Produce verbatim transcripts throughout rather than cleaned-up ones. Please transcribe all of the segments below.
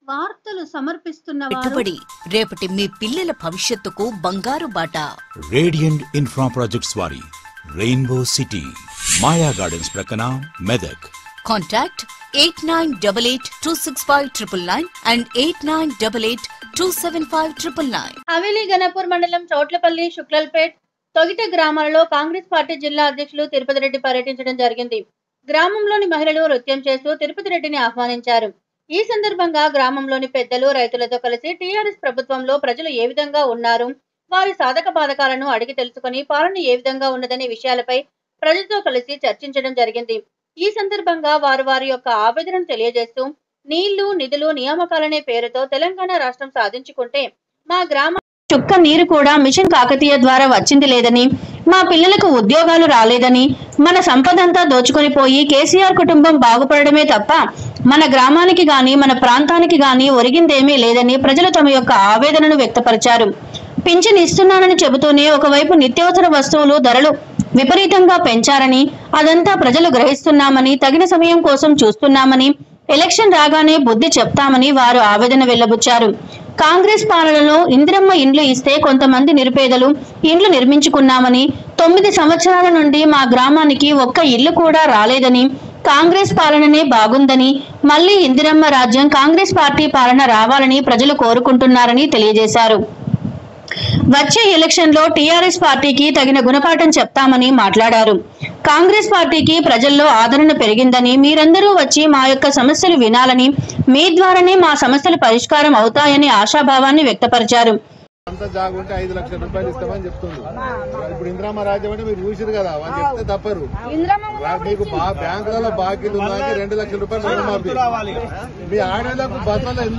వార్తలు సమర్పిస్తున్న పెట్టుబడి రేపటి మీ పిల్లల భవిష్యత్తుకు బంగారు బాట. రేడియంట్ ఇన్ఫ్రా ప్రాజెక్ట్స్ వారి రెయిన్బో సిటీ మాయా గార్డెన్స్ ప్రక్కన Medak. Contact eight nine double eight two six five triple nine and eight nine double eight two seven five triple nine. Haveli Ganapur మండలం చౌట్లపల్లి, శుక్లల్పేట్, తొగిట గ్రామాలలో కాంగ్రెస్ పార్టీ జిల్లా అధ్యక్షులు తిరుపతి రెడ్డి పర్యటించడం జరిగింది. గ్రామంలోని మహిళలు నృత్యం చేస్తూ తిరుపతి రెడ్డిని ఆహ్వానించారు. ఈ సందర్భంగా గ్రామంలోని పెద్దలు, రైతులతో కలిసి టీఆర్ఎస్ ప్రభుత్వంలో ప్రజలు ఏ విధంగా ఉన్నారు, వారి సాధక బాధకాలను అడిగి తెలుసుకుని పాలన ఏ విధంగా ఉన్నదనే విషయాలపై ప్రజలతో కలిసి చర్చించడం జరిగింది. ఈ సందర్భంగా వారు వారి యొక్క ఆవేదనను తెలియజేస్తూ నీళ్లు, నిధులు, నియామకాలనే పేరుతో తెలంగాణ రాష్ట్రం సాధించుకుంటే మా గ్రామ చుక్క నీరు కూడా మిషన్ కాకతీయ ద్వారా వచ్చింది లేదని, మా పిల్లలకు ఉద్యోగాలు రాలేదని, మన సంపదంతా దోచుకొని పోయి కేసీఆర్ కుటుంబం బాగుపడమే తప్ప మన గ్రామానికి గాని మన ప్రాంతానికి గాని ఒరిగిందేమీ లేదని ప్రజలు తమ యొక్క ఆవేదనను వ్యక్తపరిచారు. పింఛన్ ఇస్తున్నానని చెబుతూనే ఒకవైపు నిత్యావసర వస్తువులు ధరలు విపరీతంగా పెంచారని, అదంతా ప్రజలు గ్రహిస్తున్నామని, తగిన సమయం కోసం చూస్తున్నామని, ఎలక్షన్ రాగానే బుద్ధి చెప్తామని వారు ఆవేదన వెల్లబుచ్చారు. కాంగ్రెస్ పాలనలో ఇందిరమ్మ ఇండ్లు ఇస్తే కొంతమంది నిరుపేదలు ఇండ్లు నిర్మించుకున్నామని, తొమ్మిది సంవత్సరాల నుండి మా గ్రామానికి ఒక్క ఇల్లు కూడా రాలేదని, కాంగ్రెస్ పాలననే బాగుందని, మళ్లీ ఇందిరమ్మ రాజ్యం కాంగ్రెస్ పార్టీ పాలన రావాలని ప్రజలు కోరుకుంటున్నారని తెలియజేశారు. వచ్చే ఎలక్షన్ లో టీఆర్ఎస్ పార్టీకి తగిన గుణపాఠం చెప్తామని మాట్లాడారు. కాంగ్రెస్ పార్టీకి ప్రజల్లో ఆదరణ పెరిగిందని, మీరందరూ వచ్చి మా యొక్క సమస్యలు వినాలని, మీ ద్వారానే మా సమస్యలు పరిష్కారం అవుతాయని ఆశాభావాన్ని వ్యక్తపరిచారు. అంతా జాగుంటే ఐదు లక్షల రూపాయలు ఇస్తామని చెప్తుంది. ఇప్పుడు ఇందిరమ్మ రాజ్యం అంటే మీరు చూసారు కదా, వాళ్ళు చెప్తే తప్పరు. మీకు బ్యాంకులలో బాకీలు ఉన్నాయి, రెండు లక్షల రూపాయలు రుణమాఫీ. మీ ఆడేళ్లకు బస్సులో ఎంత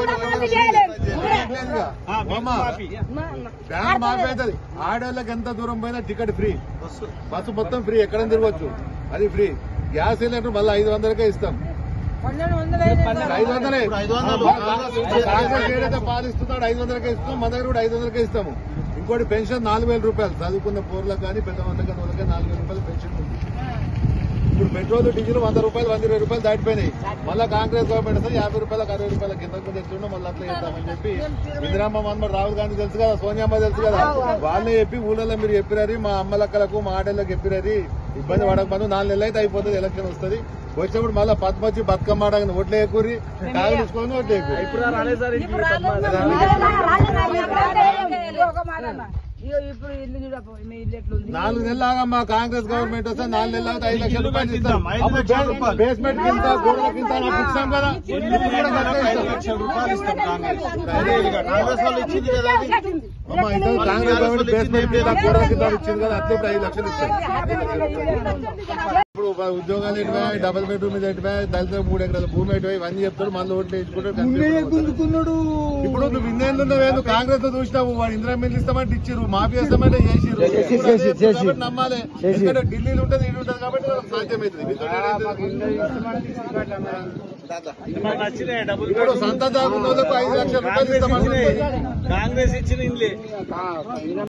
బ్యాంక్ మాఫీ అవుతుంది. ఆడేళ్లకు ఎంత దూరం పోయినా టికెట్ ఫ్రీ, బస్సు మొత్తం ఫ్రీ, ఎక్కడ తిరగచ్చు, అది ఫ్రీ. గ్యాస్ సిలిండర్ మళ్ళీ ఐదు వందలకే ఇస్తాం. ఐదు వందలే కాంగ్రెస్ ఏదైతే పాలిస్తున్నాడు ఐదు వందలకే ఇస్తున్నాం, మన దగ్గర కూడా ఐదు వందలకే ఇస్తాము. ఇంకోటి పెన్షన్ నాలుగు వేల రూపాయలు చదువుకున్న పూర్లకు కానీ పెద్దవాళ్ళకి కానీ వాళ్ళకి నాలుగు వేల రూపాయలు పెన్షన్ ఉంది. ఇప్పుడు పెట్రోల్, డీజిల్ వంద రూపాయలు వంద ఇరవై రూపాయలు దాటిపోయినాయి. మళ్ళీ కాంగ్రెస్ గవర్నమెంట్ వస్తే యాభై రూపాయలకు అరవై రూపాయల కింద తెచ్చుకుంటాం, మళ్ళీ అట్లా చేద్దామని చెప్పి ఇందిరామ్మ మన్మడు రాహుల్ గాంధీ తెలుసు కదా, సోనియామ్మ తెలుసు కదా, వాళ్ళే చెప్పి ఊళ్ళలో మీరు చెప్పిరారి, మా అమ్మలక్కలకు మా ఆడళ్ళకి చెప్పిరారి, ఇబ్బంది పడకపోతే నాలుగు నెలలు అయితే అయిపోతుంది, ఎలక్షన్ వస్తుంది. వచ్చినప్పుడు మళ్ళీ పద్మచ్చి బతుకమ్మ ఆడగానే ఓట్లు వేయకూరి, కాగలించుకొని ఓట్లు వేయకూరి. నాలుగు నెలలు ఆగమ్మా, కాంగ్రెస్ గవర్నమెంట్ వస్తే నాలుగు నెలలు అయితే ఐదు లక్షల రూపాయలు ఇస్తాం. బేస్మెంట్ కింద గోడల కింద ఇస్తాం కదా, అమ్మా ఇంత కాంగ్రెస్ గవర్నమెంట్ బేస్మెంట్ కింద గోడల కింద ఇచ్చింది కదా, అట్లా ఇప్పుడు ఐదు లక్షలు ఇస్తాం. ఇప్పుడు ఉద్యోగాలు ఎటువై, డబుల్ బెడ్రూమ్ మీద ఎటువై, దళిత మూడు ఎకరాల భూమి ఎటువై, ఇవన్నీ చెప్తాడు, మళ్ళీ ఓట్లు వేయించుకుంటాడు. ఇప్పుడు నువ్వు ఇన్నేళ్ళు ఉన్నావేందు కాంగ్రెస్ లో చూసినావు, వాడు ఇందిరా మిల్లు ఇస్తామంటే ఇచ్చిరు, మాఫీ చేస్తామంటే చేసిరు. నమ్మాలి, ఎందుకంటే ఢిల్లీలో ఉంటుంది, ఇటు ఉంటుంది కాబట్టి సాధ్యమవుతుంది. ఇప్పుడు సంత దాగున్న వాళ్ళకు ఐదు లక్షల రూపాయలు ఇస్తామంటే కాంగ్రెస్ ఇచ్చిన